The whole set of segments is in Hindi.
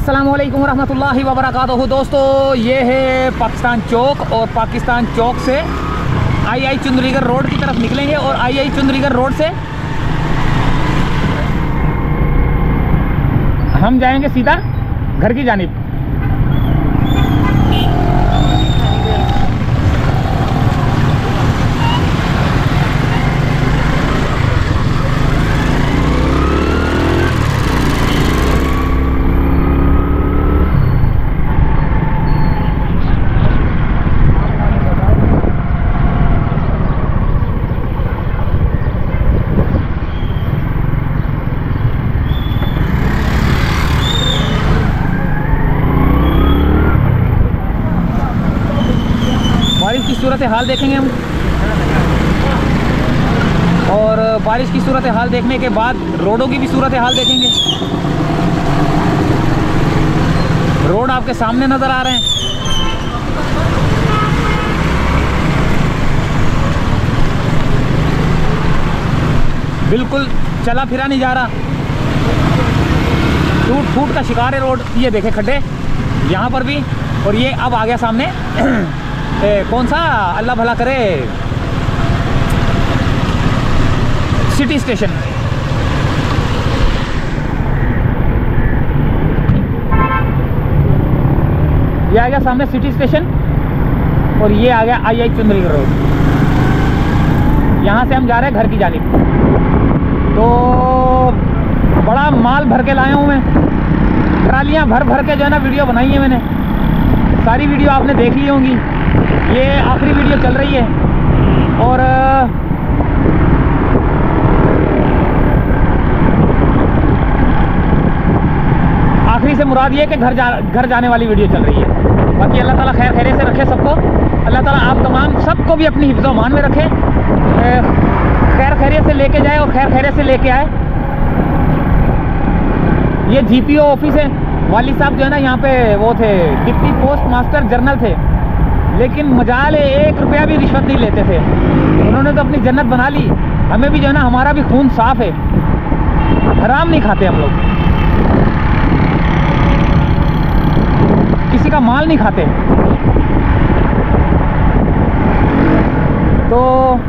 अस्सलाम वालेकुम रहमतुल्लाहि व बरकातहू। दोस्तों, ये है पाकिस्तान चौक और पाकिस्तान चौक से आई चुंदरीगढ़ रोड की तरफ निकलेंगे और आई चुंदरीगढ़ रोड से हम जाएंगे सीधा घर की जानिब। बारिश की सूरत हाल देखेंगे हम और बारिश की सूरत हाल देखने के बाद रोडों की भी सूरत हाल देखेंगे। रोड आपके सामने नज़र आ रहे हैं। बिल्कुल चला फिरा नहीं जा रहा, टूट फूट का शिकार है रोड। ये देखे खड्डे यहाँ पर भी, और ये अब आ गया सामने कौन सा अल्लाह भला करे सिटी स्टेशन। ये आ गया सामने सिटी स्टेशन और ये आ गया आई चुंदरीगढ़ रोड। यहाँ से हम जा रहे हैं घर की जानिब। तो बड़ा माल भर के लाया हूँ मैं, ट्रालियाँ भर भर के जो है ना वीडियो बनाई है मैंने। सारी वीडियो आपने देख ली होंगी, ये आखिरी वीडियो चल रही है। और आखिरी से मुराद ये कि घर जाने वाली वीडियो चल रही है। बाकी अल्लाह ताला खैर खैरियत से रखे सबको। अल्लाह ताला आप तमाम सबको भी अपनी हिफ्ज़ मान में रखे, खैर खैरियत से लेके जाए और खैर खैरियत से लेके आए। ये जीपीओ ऑफिस है। वाली साहब जो है ना यहाँ पे वो थे, डिप्टी पोस्ट मास्टर जनरल थे, लेकिन मजाल 1 रुपया भी रिश्वत नहीं लेते थे। उन्होंने तो अपनी जन्नत बना ली। हमें भी जो है ना, हमारा भी खून साफ है, हराम नहीं खाते हम लोग, किसी का माल नहीं खाते। तो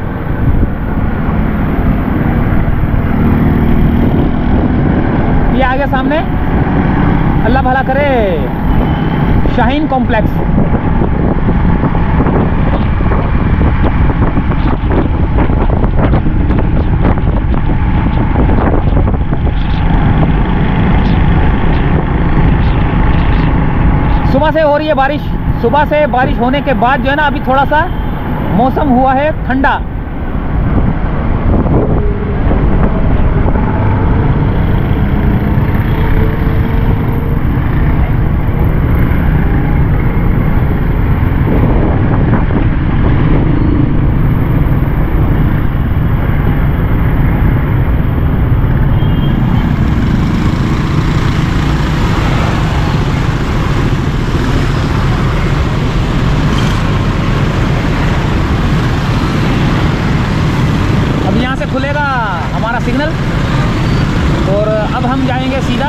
ये आ गया सामने, अल्लाह भला करे, शाहीन कॉम्प्लेक्स। सुबह से हो रही है बारिश। सुबह से बारिश होने के बाद जो है ना, अभी थोड़ा सा मौसम हुआ है ठंडा। खुलेगा हमारा सिग्नल और अब हम जाएंगे सीधा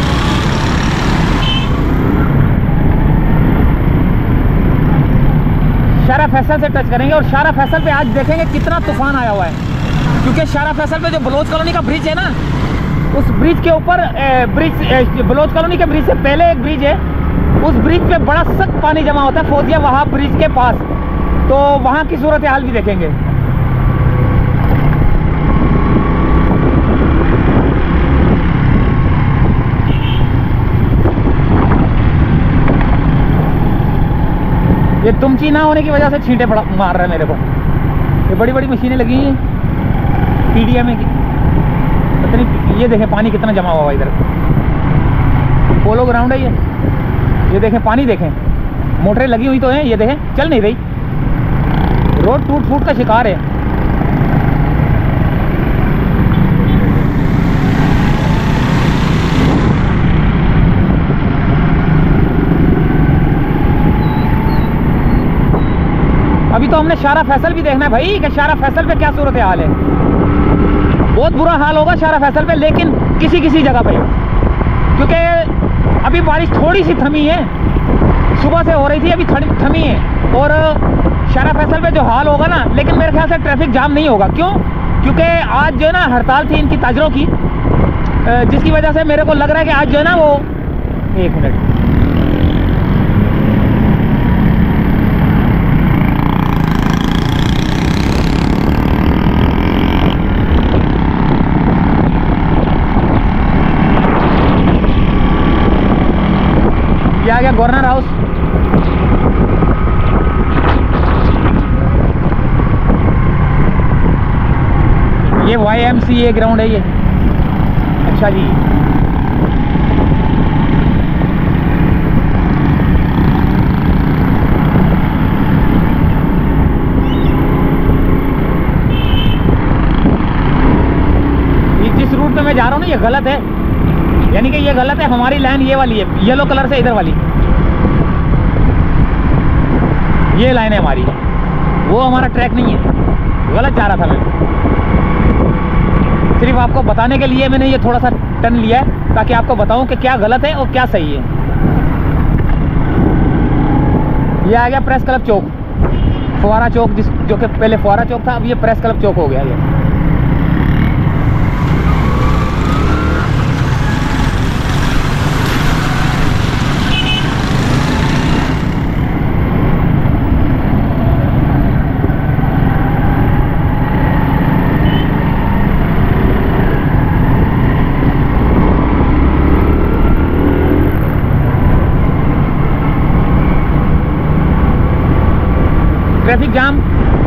शारा फैसल से टच करेंगे। और शारा फैसल पे आज देखेंगे कितना तूफान आया हुआ है, क्योंकि शारा फैसल पे जो बलोच कॉलोनी का ब्रिज है ना, उस ब्रिज के ऊपर बलोच कॉलोनी के ब्रिज से पहले एक ब्रिज है, उस ब्रिज पे बड़ा सख्त पानी जमा होता है, फौजिया वहाब ब्रिज के पास। तो वहाँ की सूरत हाल भी देखेंगे। ये तुमची ना होने की वजह से छींटे मार रहा है मेरे को। ये बड़ी बड़ी मशीनें लगी हैं पीडीएम की, पता नहीं। ये देखें पानी कितना जमा हुआ इधर, पोलो ग्राउंड है ये देखें पानी देखें, मोटरें लगी हुई तो हैं, ये देखें चल नहीं रही। रोड टूट फूट का शिकार है। अभी तो हमने शारा फैसल भी देखना है भाई, कि शारा फैसल पे क्या सूरत हाल है। बहुत बुरा हाल होगा शारा फैसल पे, लेकिन किसी किसी जगह पे क्योंकि अभी बारिश थोड़ी सी थमी है, सुबह से हो रही थी, अभी थमी है। और शारा फैसल पे जो हाल होगा ना, लेकिन मेरे ख्याल से ट्रैफिक जाम नहीं होगा। क्यों? क्योंकि आज जो है ना हड़ताल थी इनकी ताजरों की, जिसकी वजह से मेरे को लग रहा है कि आज जो है ना वो, एक मिनट, ये आ गया गवर्नर हाउस। ये YMCA ग्राउंड है ये। अच्छा जी, जिस रूट पे मैं जा रहा हूँ ना ये गलत है, यानी कि ये गलत है। हमारी लाइन ये वाली है, येलो कलर से इधर वाली, ये लाइन है हमारी, वो हमारा ट्रैक नहीं है, गलत जा रहा था मैं। सिर्फ आपको बताने के लिए मैंने ये थोड़ा सा टर्न लिया है, ताकि आपको बताऊं कि क्या गलत है और क्या सही है। ये आ गया प्रेस क्लब चौक, फुहारा चौक, जो कि पहले फुहारा चौक था, अब ये प्रेस क्लब चौक हो गया ये। ट्रैफिक जाम,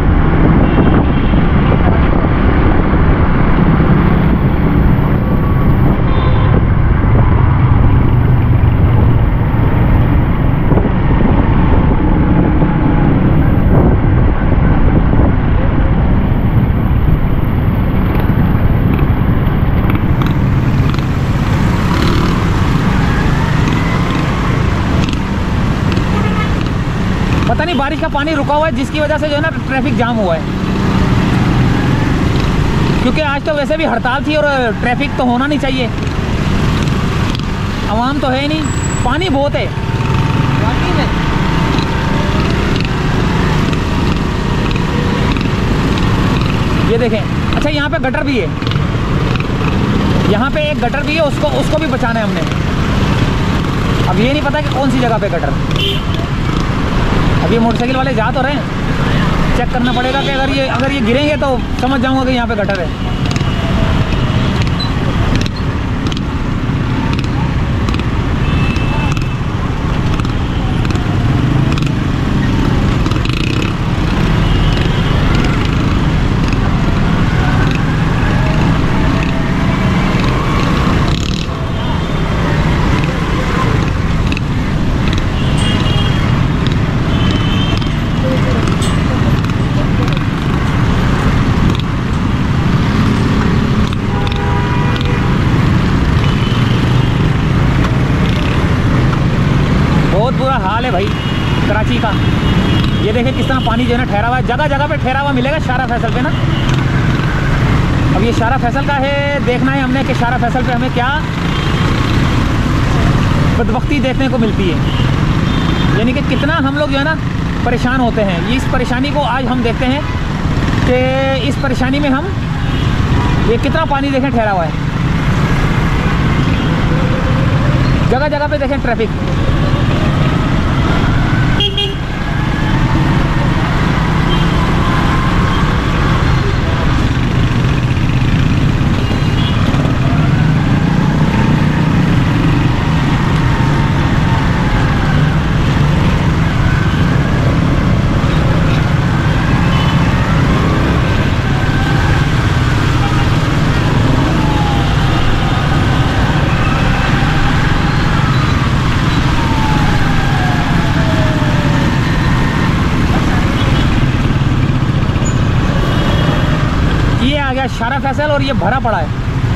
पता नहीं बारिश का पानी रुका हुआ है, जिसकी वजह से जो है ना ट्रैफिक जाम हुआ है। क्योंकि आज तो वैसे भी हड़ताल थी और ट्रैफिक तो होना नहीं चाहिए, आवाम तो है नहीं, पानी बहुत है। ये देखें, अच्छा यहाँ पे गटर भी है, यहाँ पे एक गटर भी है, उसको भी बचाना है हमने। अब ये नहीं पता कि कौन सी जगह पे गटर। अब ये मोटरसाइकिल वाले जा तो रहे हैं, चेक करना पड़ेगा कि अगर ये गिरेंगे तो समझ जाऊंगा कि यहाँ पे गटर है। हाल है भाई कराची का। ये देखें किस तरह पानी जो है ना ठहरा हुआ है, जगह जगह पे ठहरा हुआ मिलेगा शारा फैसल पे ना। अब ये शारा फैसल का है, देखना है हमने कि शारा फैसल पे हमें क्या बदबख्ती देखने को मिलती है, यानी कि कितना हम लोग जो है ना परेशान होते हैं। इस परेशानी को आज हम देखते हैं कि इस परेशानी में हम ये कितना पानी देखें ठहरा हुआ है, जगह जगह पे देखें ट्रैफिक। शारा फैसल और ये भरा पड़ा है।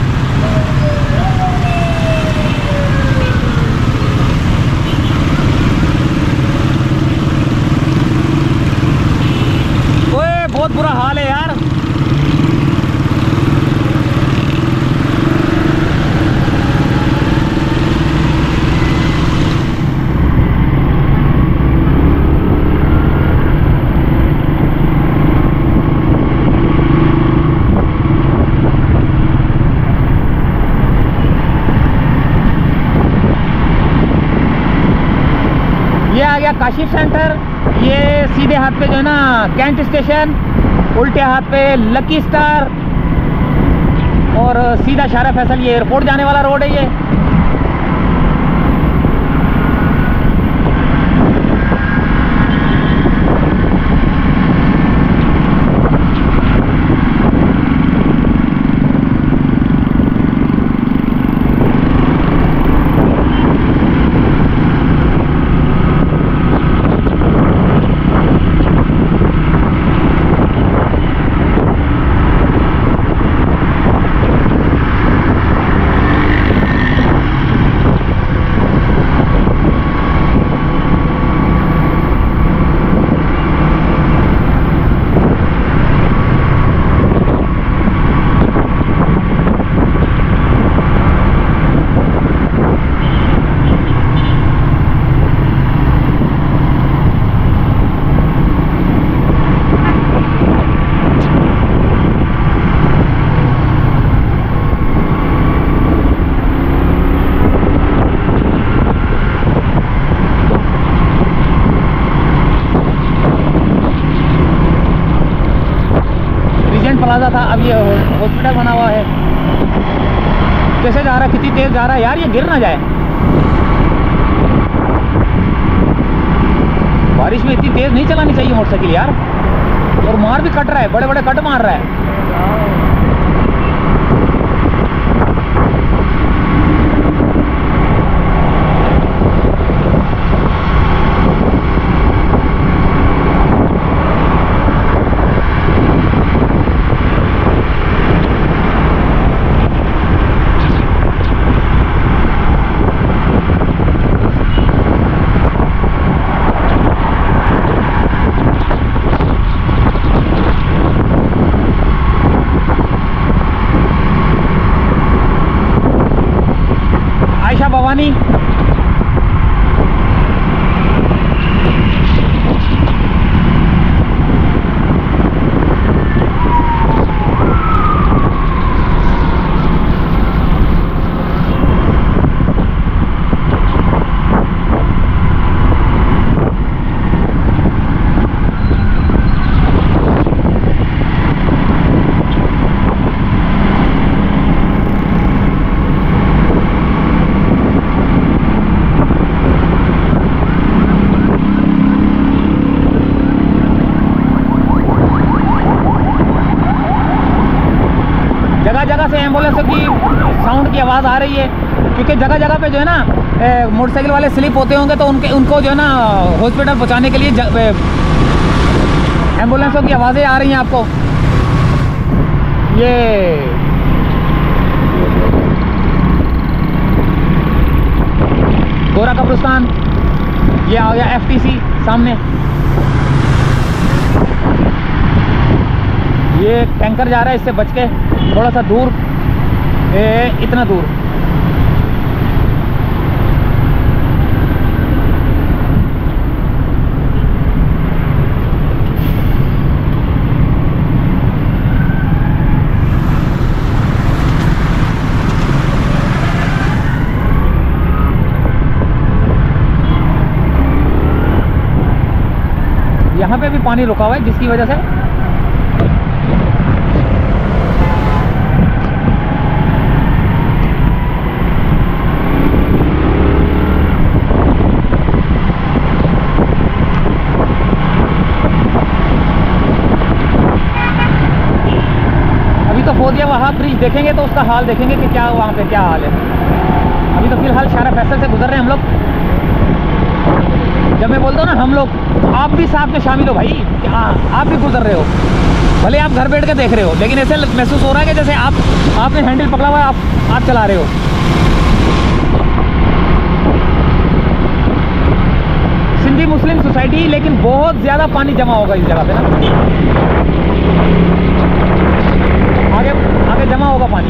ओए बहुत बुरा हाल है यार। शिप सेंटर, ये सीधे हाथ पे जो है ना कैंट स्टेशन, उल्टे हाथ पे लकी स्टार, और सीधा शारा फैसल ये एयरपोर्ट जाने वाला रोड है ये। प्लाजा था, अब ये हॉस्पिटल बना हुआ है। कैसे जा रहा है, कितनी तेज जा रहा है यार, ये गिर ना जाए। बारिश में इतनी तेज नहीं चलानी चाहिए मोटरसाइकिल यार। और मार भी कट रहा है, बड़े बड़े कट मार रहा है। आयशा भवानी, जगह से एम्बुलेंस की साउंड की आवाज़ आ रही है, क्योंकि जगह जगह पे जो है ना मोटरसाइकिल वाले स्लिप होते होंगे, तो उनको जो है ना हॉस्पिटल पहुंचाने के लिए एम्बुलेंसों की आवाज़ें आ रही हैं आपको। ये गोरा कब्रिस्तान, ये आ गया FTC सामने। ये टैंकर जा रहा है, इससे बच के थोड़ा सा दूर, इतना दूर। यहाँ पे भी पानी रुका हुआ है, जिसकी वजह से फोदिया वहाँ ब्रिज देखेंगे तो उसका हाल देखेंगे कि क्या वहाँ पे क्या हाल है। अभी तो फिलहाल शारा फैसल से गुजर रहे हैं हम लोग। जब मैं बोलता हूँ ना हम लोग, आप भी साथ में शामिल हो भाई, आप भी गुजर रहे हो, भले आप घर बैठ के देख रहे हो, लेकिन ऐसे महसूस हो रहा है कि जैसे आपने हैंडल पकड़ा हुआ है, आप चला रहे हो। सिंधी मुस्लिम सोसाइटी, लेकिन बहुत ज़्यादा पानी जमा होगा इस जगह पे ना, आगे जमा होगा पानी।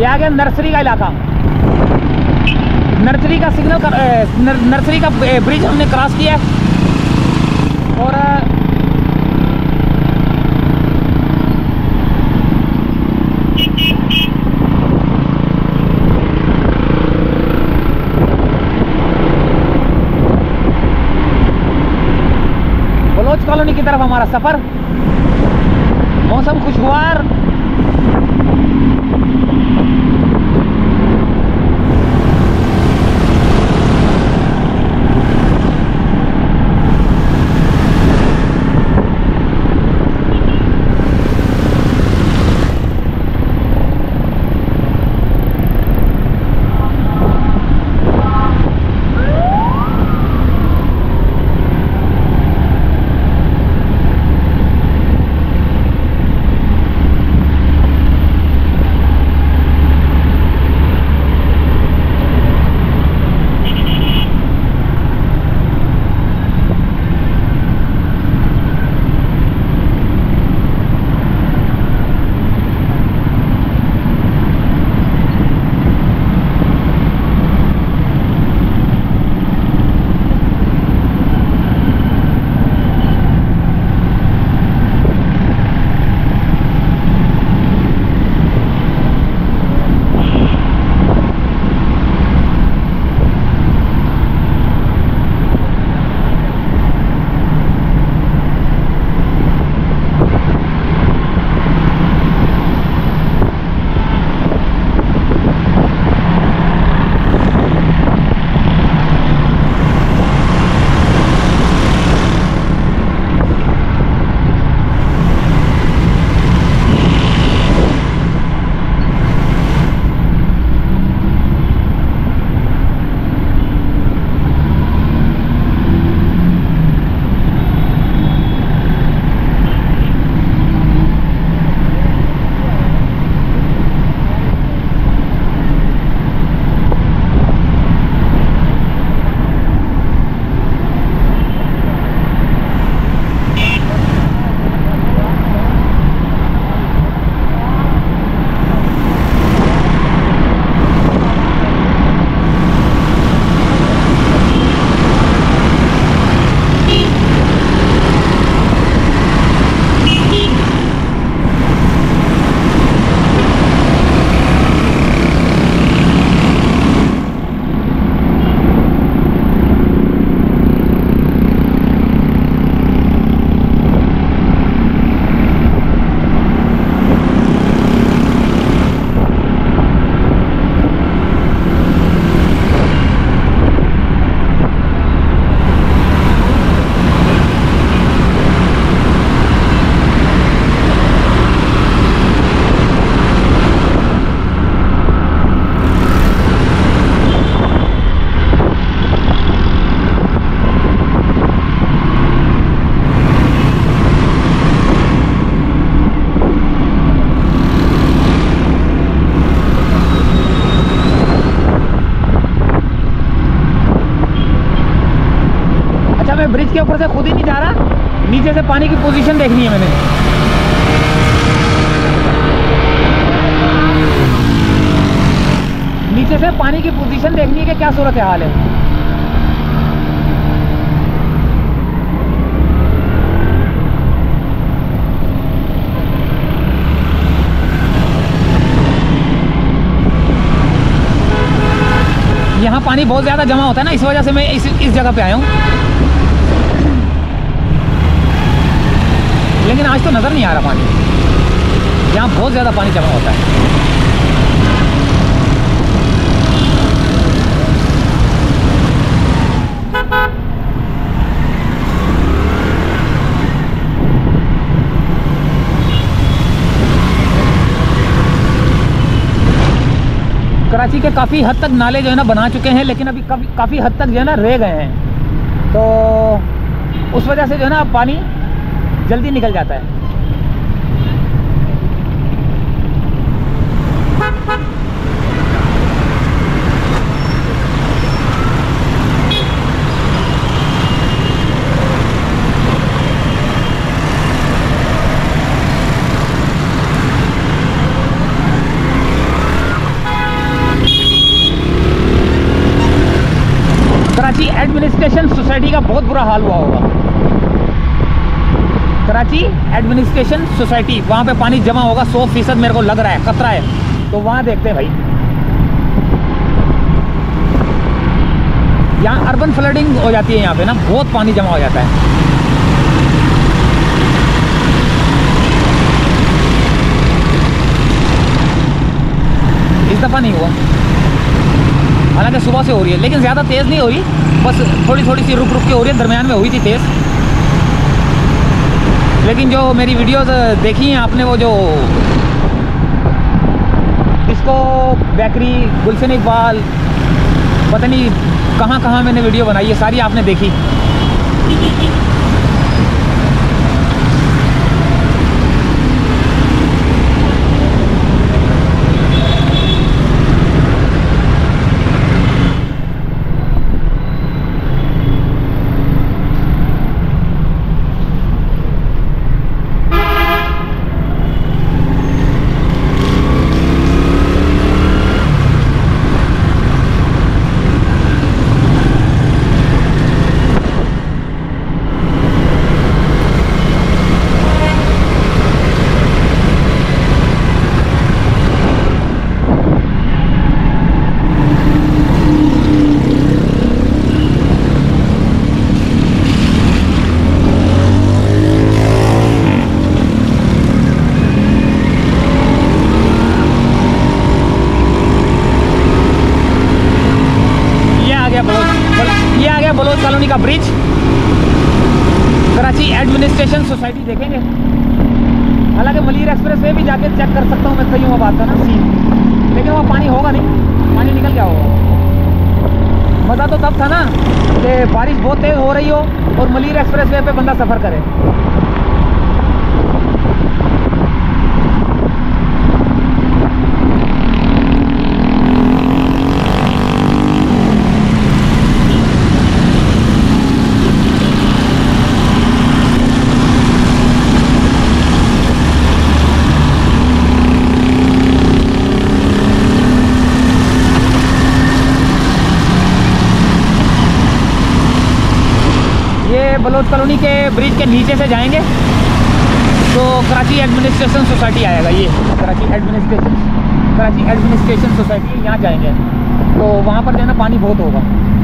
ये आ गया नर्सरी का इलाका। नर्सरी का नर्सरी का ब्रिज हमने क्रॉस किया और बलोच कॉलोनी की तरफ हमारा सफर। मौसम खुशगवार, ब्रिज के ऊपर से खुद ही नहीं जा रहा, नीचे से पानी की पोजीशन देखनी है मैंने। नीचे से पानी की पोजीशन देखनी है कि क्या सूरत हाल है। यहाँ पानी बहुत ज़्यादा जमा होता है ना, इस वजह से मैं इस जगह पे आया हूँ, लेकिन आज तो नज़र नहीं आ रहा पानी। यहाँ बहुत ज़्यादा पानी जमा होता है। कराची के काफ़ी हद तक नाले जो है ना बना चुके हैं, लेकिन अभी काफ़ी हद तक जो है ना रह गए हैं, तो उस वजह से जो है ना पानी जल्दी निकल जाता है। सोसाइटी का बहुत बुरा हाल हुआ होगा। कराची एडमिनिस्ट्रेशन सोसाइटी, वहाँ पे पानी जमा होगा 100% मेरे को लग रहा है, खतरा है। तो वहाँ देखते हैं भाई, यहाँ अर्बन फ्लडिंग हो जाती है, यहाँ पे ना बहुत पानी जमा हो जाता है। इस दफ़ा नहीं हुआ, हालांकि सुबह से हो रही है, लेकिन ज़्यादा तेज़ नहीं हो रही, बस थोड़ी थोड़ी सी रुक रुक के हो रही है। दरमियान में हुई थी तेज़, लेकिन जो मेरी वीडियोस देखी हैं आपने, वो जो डिस्को बेकरी, गुलशन इकबाल, पता नहीं कहाँ कहाँ मैंने वीडियो बनाई है, सारी आपने देखी। बलोच कॉलोनी का ब्रिज, कराची एडमिनिस्ट्रेशन सोसाइटी देखेंगे। हालांकि मलिर एक्सप्रेस वे भी जाके चेक कर सकता हूँ मैं, सही हुआ बात का ना सीन, लेकिन वहाँ पानी होगा नहीं, पानी निकल गया होगा। मज़ा तो तब था ना कि बारिश बहुत तेज़ हो रही हो और मलिर एक्सप्रेस वे पे बंदा सफ़र करे। बलोच कॉलोनी के ब्रिज के नीचे से जाएंगे तो कराची एडमिनिस्ट्रेशन सोसाइटी आएगा। ये कराची एडमिनिस्ट्रेशन सोसाइटी, यहाँ जाएंगे तो वहाँ पर जो है ना पानी बहुत होगा।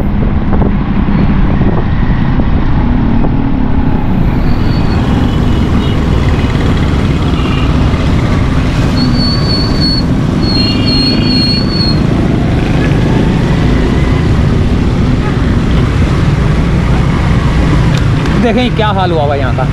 देखें क्या हाल हुआ हुआ यहाँ का।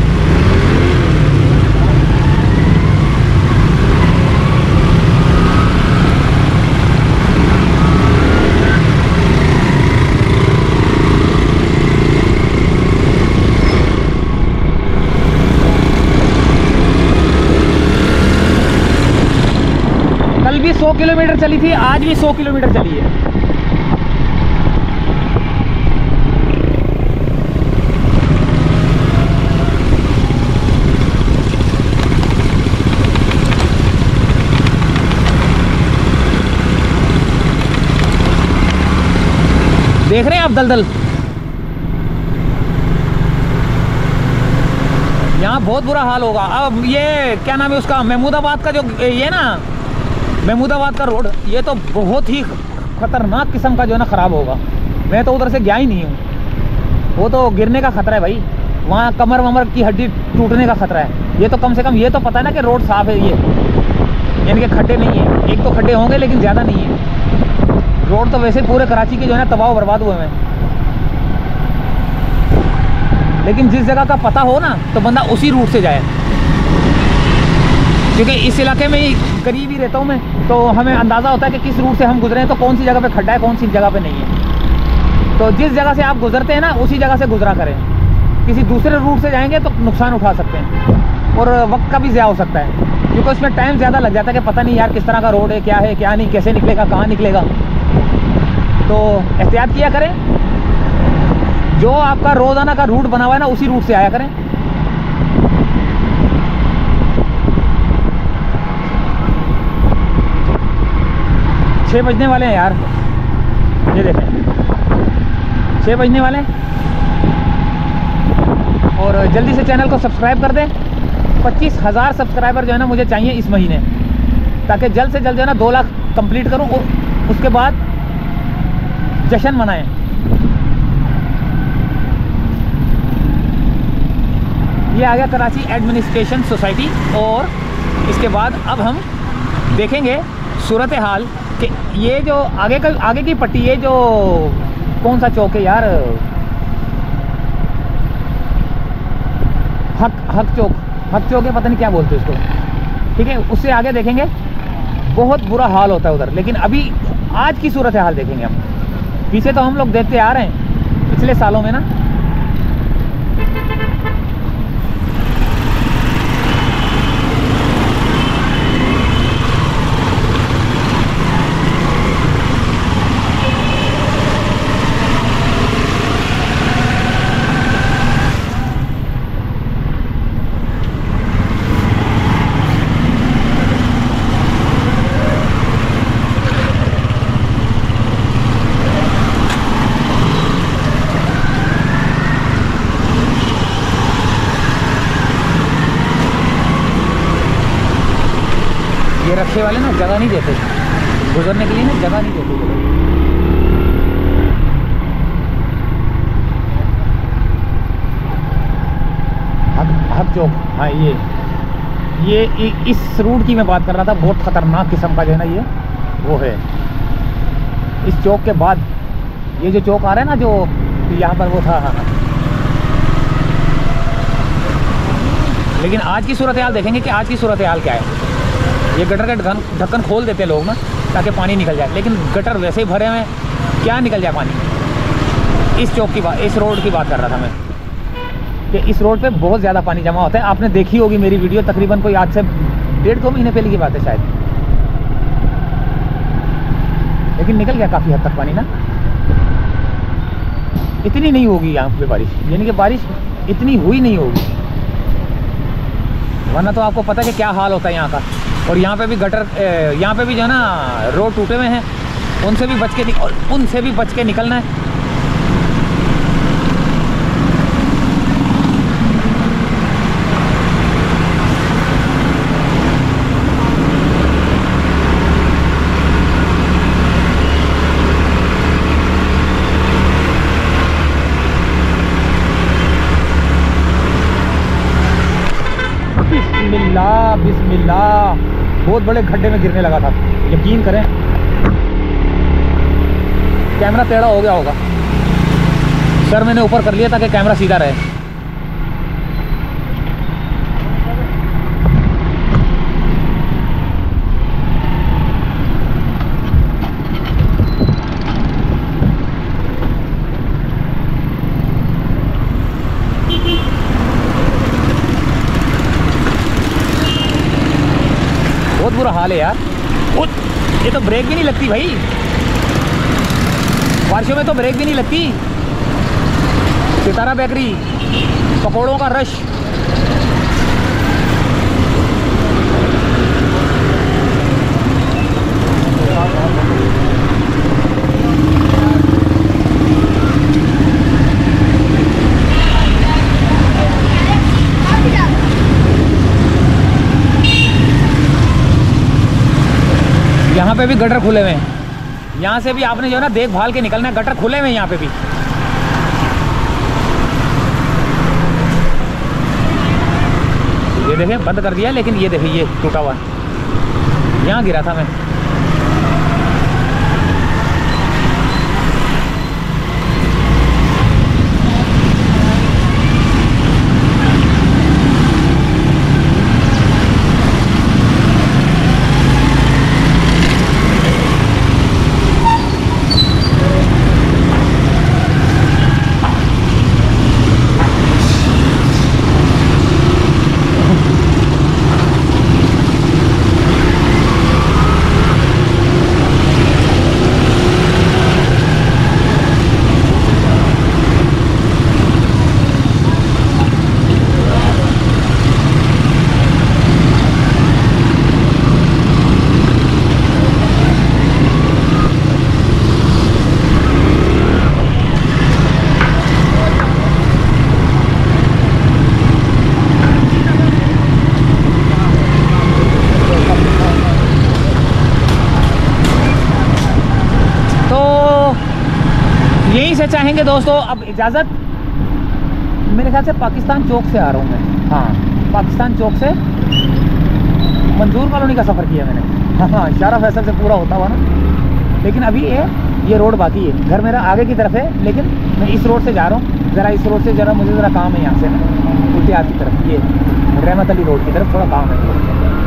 कल भी 100 किलोमीटर चली थी, आज भी 100 किलोमीटर चली है। देख रहे हैं आप दलदल, यहाँ बहुत बुरा हाल होगा। अब ये क्या नाम है उसका, महमूदाबाद का जो ये ना महमूदाबाद का रोड, ये तो बहुत ही खतरनाक किस्म का जो है ना ख़राब होगा। मैं तो उधर से गया ही नहीं हूँ, वो तो गिरने का खतरा है भाई, वहाँ कमर वमर की हड्डी टूटने का खतरा है। ये तो कम से कम ये तो पता है ना कि रोड साफ़ है, ये यानी कि खड्डे नहीं है। एक तो खड्डे होंगे लेकिन ज़्यादा नहीं है। रोड तो वैसे पूरे कराची के जो है ना तबाह बर्बाद हुए हैं, लेकिन जिस जगह का पता हो ना तो बंदा उसी रूट से जाए, क्योंकि इस इलाके में ही करीब ही रहता हूँ मैं, तो हमें अंदाज़ा होता है कि किस रूट से हम गुजरे हैं, तो कौन सी जगह पे खड्डा है, कौन सी जगह पे नहीं है। तो जिस जगह से आप गुजरते हैं ना उसी जगह से गुजरा करें। किसी दूसरे रूट से जाएंगे तो नुकसान उठा सकते हैं और वक्त का भी ज़्यादा हो सकता है, क्योंकि उसमें टाइम ज़्यादा लग जाता है कि पता नहीं यार किस तरह का रोड है, क्या नहीं, कैसे निकलेगा, कहाँ निकलेगा। तो एहतियात किया करें, जो आपका रोज़ाना का रूट बना हुआ है ना उसी रूट से आया करें। छः बजने वाले हैं यार, ये देखें 6 बजने वाले हैं। और जल्दी से चैनल को सब्सक्राइब कर दें। 25,000 सब्सक्राइबर जो है ना मुझे चाहिए इस महीने, ताकि जल्द से जल्द जो है ना 2 लाख कंप्लीट करूं और उसके बाद जश्न मनाएं। ये आ गया कराची एडमिनिस्ट्रेशन सोसाइटी। और इसके बाद अब हम देखेंगे सूरत हाल कि ये जो आगे की पट्टी, ये जो कौन सा चौक है यार, हक चौक है, पता नहीं क्या बोलते उसको, ठीक है। उससे आगे देखेंगे, बहुत बुरा हाल होता है उधर। लेकिन अभी आज की सूरत हाल देखेंगे हम। पीछे तो हम लोग देखते आ रहे हैं पिछले सालों में ना। ये रक्शे वाले ना जगह नहीं देते गुजरने के लिए, ना जगह नहीं देते। हक चौक, हाँ ये इस रूट की मैं बात कर रहा था। बहुत खतरनाक किस्म का जो है ना ये वो है। इस चौक के बाद ये जो चौक आ रहा है ना, जो यहाँ पर वो था, हाँ। लेकिन आज की सूरत हाल देखेंगे कि आज की सूरत हाल क्या है। ये गटर का ढक्कन खोल देते हैं लोग ना, ताकि पानी निकल जाए, लेकिन गटर वैसे ही भरे हुए हैं, क्या निकल जाए पानी। इस चौक की बात, इस रोड की बात कर रहा था मैं कि इस रोड पे बहुत ज़्यादा पानी जमा होता है। आपने देखी होगी मेरी वीडियो, तकरीबन कोई आज से 1.5-2 महीने पहले की बात है शायद। लेकिन निकल गया काफ़ी हद तक पानी ना। इतनी नहीं होगी यहाँ पे बारिश, यानी कि बारिश इतनी हुई नहीं होगी, वरना तो आपको पता है कि क्या हाल होता है यहाँ का। और यहाँ पे भी गटर, यहाँ पे भी जो है ना रोड टूटे हुए हैं, उनसे भी बच के निकलना है। बिस्मिल्लाह, बहुत बड़े खड्डे में गिरने लगा था, यकीन करें। कैमरा टेढ़ा हो गया होगा, सर मैंने ऊपर कर लिया ताकि कैमरा सीधा रहे। बहुत बुरा हाल है यार। ये तो ब्रेक भी नहीं लगती भाई, बारिशों में तो ब्रेक भी नहीं लगती। सितारा बेकरी, पकौड़ों का रश। यहाँ पे भी गटर खुले हुए हैं, यहाँ से भी आपने जो है ना देखभाल के निकलना है। गटर खुले हुए हैं यहाँ पे भी। ये देखें बंद कर दिया, लेकिन ये देखिए ये टूटा हुआ, यहाँ गिरा था मैं। चाहेंगे दोस्तों अब इजाज़त, मेरे ख्याल से पाकिस्तान चौक से आ रहा हूँ मैं। हाँ, पाकिस्तान चौक से मंजूर कॉलोनी का सफ़र किया मैंने। हाँ, शारा फैसल से पूरा होता हुआ ना, लेकिन अभी ये रोड बाकी है। घर मेरा आगे की तरफ है, लेकिन मैं इस रोड से जा रहा हूँ। ज़रा इस रोड से मुझे ज़रा काम है यहाँ से ना, उल्टी हाथ की तरफ, ये रहमत अली रोड की तरफ थोड़ा काम है।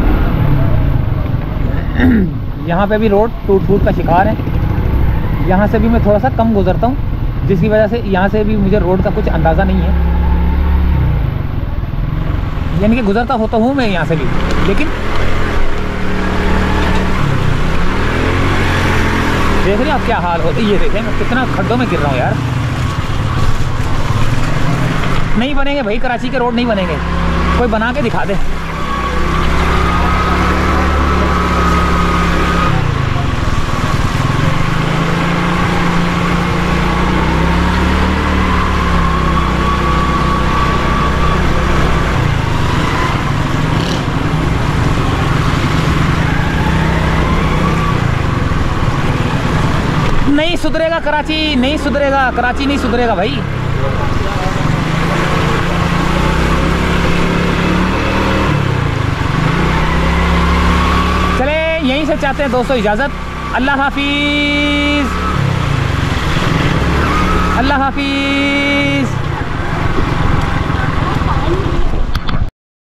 यहाँ पे भी रोड टूट फूट का शिकार है। यहाँ से भी मैं थोड़ा सा कम गुजरता हूँ, जिसकी वजह से यहाँ से भी मुझे रोड का कुछ अंदाज़ा नहीं है। यानी कि गुजरता होता हूँ मैं यहाँ से भी, लेकिन देख रहे हो आप क्या हाल होता है। ये देखें मैं कितना खड्डों में गिर रहा हूँ यार। नहीं बनेंगे भाई, कराची के रोड नहीं बनेंगे, कोई बना के दिखा दे। नहीं सुधरेगा कराची, नहीं सुधरेगा कराची, नहीं सुधरेगा भाई। चले यहीं से चाहते हैं दोस्तों इजाज़त। अल्लाह हाफिज़, अल्लाह हाफिज़।